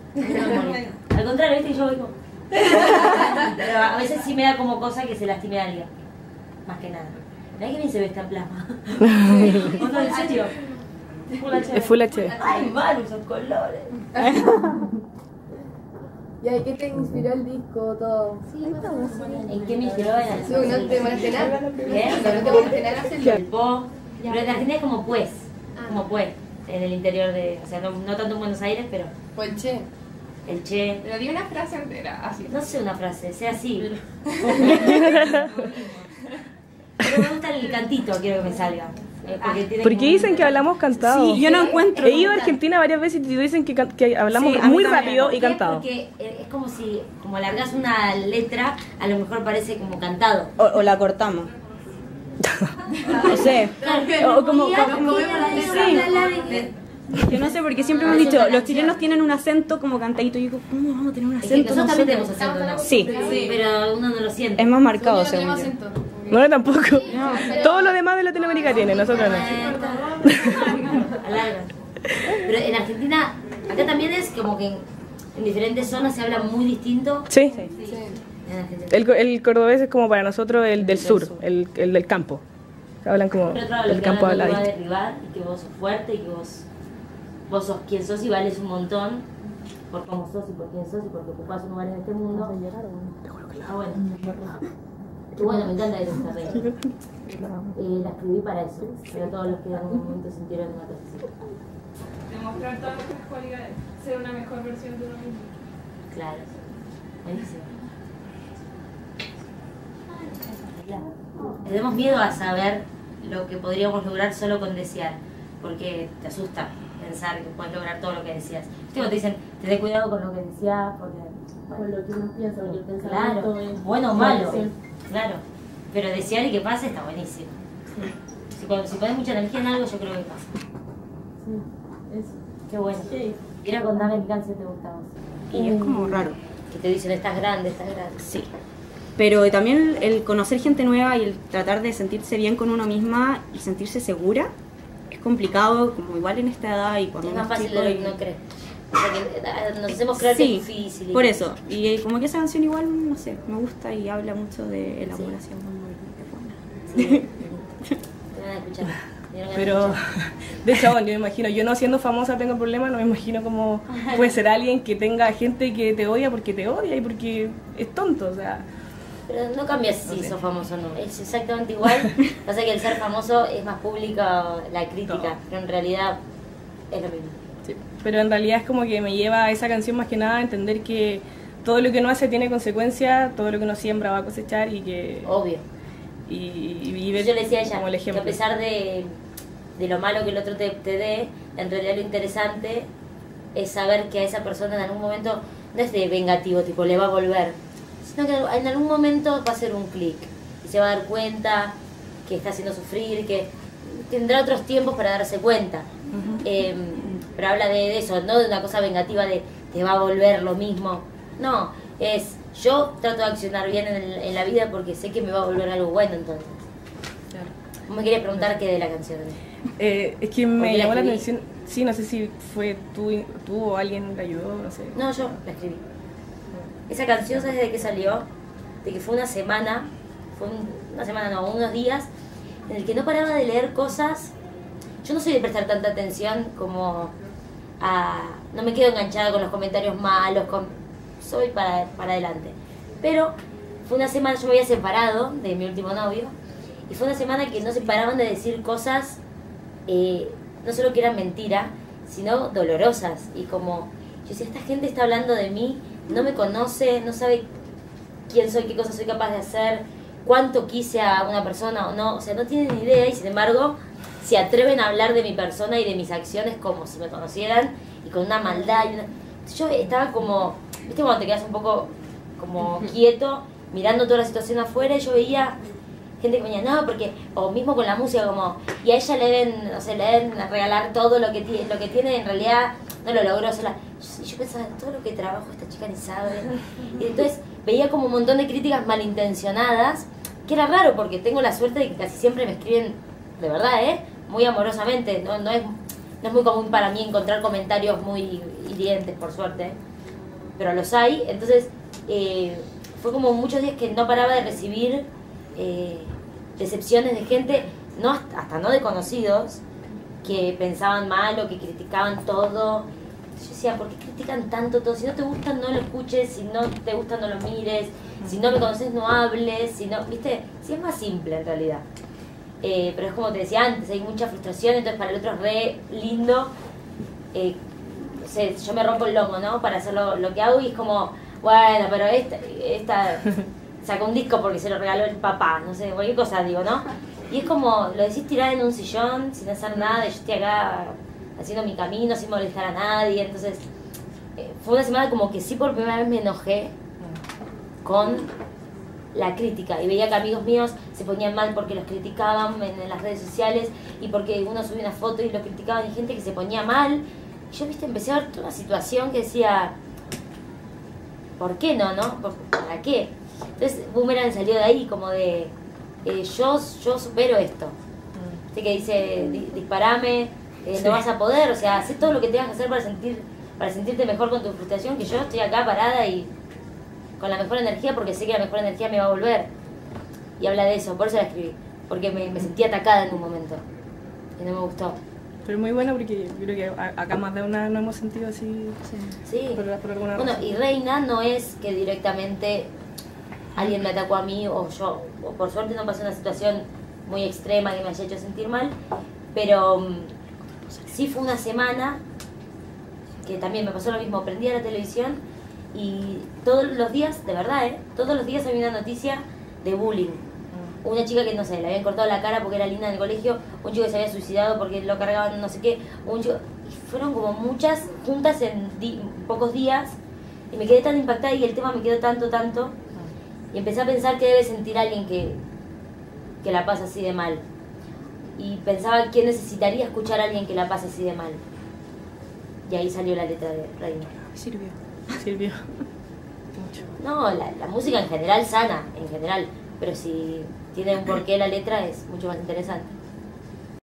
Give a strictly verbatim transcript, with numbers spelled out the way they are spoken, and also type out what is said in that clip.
No me molesta. Al contrario, viste, yo voy como... Pero a veces sí me da como cosa que se lastime a alguien. Más que nada. Mirá que bien se ve esta plasma. ¿O no, en serio? Full H D. Es Full H D. Ay, Manu, esos colores. ¿Y ahí qué te inspiró el disco, todo? Sí, ¿en qué me inspiró? En el... Sí, no te molesté nada. ¿Qué? No te molesté nada hacerlo. El po. Pero en Argentina es como pues. Como pues. En el interior de... O sea, no, no tanto en Buenos Aires, pero... O el che. El che. Pero di una frase entera, así. No sé una frase, sea así. Pero me gusta el cantito, quiero que me salga. Eh, porque tiene Porque como- dicen que hablamos cantado. Sí, yo no encuentro. He ido a Argentina varias veces y dicen que, can- que hablamos Sí, a mí muy también. rápido ¿Por y qué? cantado. Porque eh, es como si, como largas una letra, a lo mejor parece como cantado. O, o la cortamos. No sé. O como- Y como- como vemos la letra, Yo no sé, porque siempre me han dicho, los chilenos tienen un acento como cantadito. Y yo digo, ¿cómo vamos a tener un es que acento? nosotros también nosotros? tenemos acento, ¿no? Sí, Sí. Pero uno no lo siente. es más marcado, No según tenemos yo. acento. No, tampoco. Todo lo demás de Latinoamérica tiene, nosotros no. Alarga. Pero en Argentina, acá también es como que en, en diferentes zonas se habla muy distinto. Sí. En Argentina. El, co- el cordobés es como para nosotros el del sur, el, el del campo. Hablan como Pero claro, lo el que campo hablan habla no te va a distinto. derribar y que vos sos fuerte y que vos, vos sos quien sos y vales un montón por cómo sos y por quién sos y porque ocupás un lugar en este mundo. Ah, bueno. Qué bueno, me encanta esta regla. Eh, la escribí para eso, para todos los que en algún momento sintieron una cosa así. Demostrar todas nuestras cualidades, ser una mejor versión de uno mismo. Claro. Buenísimo. Tenemos miedo a saber lo que podríamos lograr solo con desear, porque te asusta pensar que puedes lograr todo lo que deseas. Viste cuando te dicen, ten cuidado con lo que deseas, porque... Con lo que uno piensa, porque el pensamiento Claro, es... bueno o malo, Sí. claro. Pero desear y que pase está buenísimo. Si, cuando- si pones mucha energía en algo, yo creo que pasa. Sí, eso. Qué bueno. Sí. Quiero contarme qué canción te gusta a vos. Y es como raro. Que te dicen, estás grande, estás grande. Sí. Pero también el conocer gente nueva y el tratar de sentirse bien con uno misma y sentirse segura es complicado, como igual en esta edad y cuando Es uno más es fácil chico de y- lo que uno cree. O sea, que eh, nos hacemos creer que Sí, es difícil. y- por eso. Y eh, como que esa canción igual, no sé, me gusta y habla mucho de elaboración. Muy, muy buena. Sí, te van a escuchar. te van a Pero, escuchar. de hecho, bueno, yo me imagino, yo no siendo famosa tengo problemas, no me imagino cómo puede ser alguien que tenga gente que te odia porque te odia y porque es tonto, o sea... Pero no cambia si No sé. sos famoso o no. Es exactamente igual. Pasa que el ser famoso es más pública la crítica, Todo. pero en realidad es lo mismo. Sí, pero en realidad es como que me lleva a esa canción más que nada a entender que todo lo que uno hace tiene consecuencias, todo lo que uno siembra va a cosechar y que... Obvio. Y, y, y ver Yo le decía a ella como el que ejemplo. a pesar de, de lo malo que el otro te, te dé, en realidad lo interesante es saber que a esa persona en algún momento no es de vengativo, tipo le va a volver, sino que en algún momento va a hacer un clic y se va a dar cuenta que está haciendo sufrir, que tendrá otros tiempos para darse cuenta. Eh, pero habla de, de eso, no de una cosa vengativa de te va a volver lo mismo. No, es yo trato de accionar bien en, el- en la vida porque sé que me va a volver algo bueno entonces. Vos me querías preguntar qué de la canción. Eh, es que ¿Por me qué la llamó la escribí? atención, sí, no sé si fue tú, tú o alguien te ayudó, no sé. No, yo la escribí. Esa canción, ¿sabes de qué salió? De que fue una semana, fue un- una semana, no, unos días, en el que no paraba de leer cosas. Yo no soy de prestar tanta atención como a... No me quedo enganchada con los comentarios malos, con, soy para, para adelante. Pero fue una semana, yo me había separado de mi último novio, y fue una semana que no se paraban de decir cosas, eh, no solo que eran mentira, sino dolorosas. Y como, yo decía, esta gente está hablando de mí, no me conoce, no sabe quién soy, qué cosas soy capaz de hacer, cuánto quise a una persona o no, o sea, no tienen ni idea y sin embargo se atreven a hablar de mi persona y de mis acciones como si me conocieran y con una maldad. Y una... Yo estaba como, viste cuando te quedas un poco como quieto, mirando toda la situación afuera y yo veía gente que venía, no, porque, o mismo con la música, como, y a ella le deben, no sé, le deben regalar todo lo que, tiene, lo que tiene, en realidad no lo logró sola. Yo, yo pensaba, todo lo que trabajo esta chica ni sabe. Y entonces veía como un montón de críticas malintencionadas, que era raro porque tengo la suerte de que casi siempre me escriben, de verdad, ¿eh? Muy amorosamente, no, no, es, no es muy común para mí encontrar comentarios muy hirientes, por suerte. pero los hay. Entonces eh, fue como muchos días que no paraba de recibir eh, decepciones de gente, no hasta, hasta no de conocidos, que pensaban mal o que criticaban todo. Yo decía, ¿por qué critican tanto todo? Si no te gusta, no lo escuches, si no te gusta, no lo mires, si no me conoces, no hables, si no, ¿viste? Sí, es más simple en realidad. Eh, pero es como te decía antes, hay mucha frustración, entonces para el otro es re lindo. Eh, no sé, yo me rompo el lomo, ¿no? Para hacer lo, lo que hago y es como, bueno, pero esta, esta sacó un disco porque se lo regaló el papá, no sé, cualquier cosa digo, ¿no? Y es como, lo decís tirada en un sillón sin hacer nada y yo estoy acá haciendo mi camino sin molestar a nadie. Entonces eh, fue una semana como que sí, por primera vez me enojé con la crítica y veía que amigos míos se ponían mal porque los criticaban en, en las redes sociales y porque uno subía una foto y lo criticaban y gente que se ponía mal. Y yo, viste, empecé a ver toda una situación que decía, ¿por qué no, no? ¿Para qué? Entonces Boomerang salió de ahí como de eh, yo, yo supero esto. Así que dice, di, disparame, eh, Sí. no vas a poder, o sea, haz todo lo que tengas que hacer para sentir para sentirte mejor con tu frustración, que yo estoy acá parada y con la mejor energía porque sé que la mejor energía me va a volver. Y habla de eso, por eso la escribí, porque me, me sentí atacada en un momento y no me gustó. Pero muy bueno porque yo creo que a- acá más de una no hemos sentido así Sí. por, por alguna Bueno, razón. y Reina no es que directamente alguien me atacó a mí o yo, o por suerte no pasó una situación muy extrema que me haya hecho sentir mal, pero mm, sí fue una semana que también me pasó lo mismo, prendí a la televisión y todos los días, de verdad, ¿eh? Todos los días había una noticia de bullying. Una chica que, no sé, le habían cortado la cara porque era linda en el colegio, un chico que se había suicidado porque lo cargaban no sé qué, un chico... Y fueron como muchas juntas en di- pocos días y me quedé tan impactada y el tema me quedó tanto, tanto. Y empecé a pensar que debe sentir alguien que, que la pasa así de mal. Y pensaba que necesitaría escuchar a alguien que la pasa así de mal. Y ahí salió la letra de Reina. Sirvió. Sirvió. Mucho. No, la, la música en general sana, en general. Pero si tiene un porqué la letra es mucho más interesante.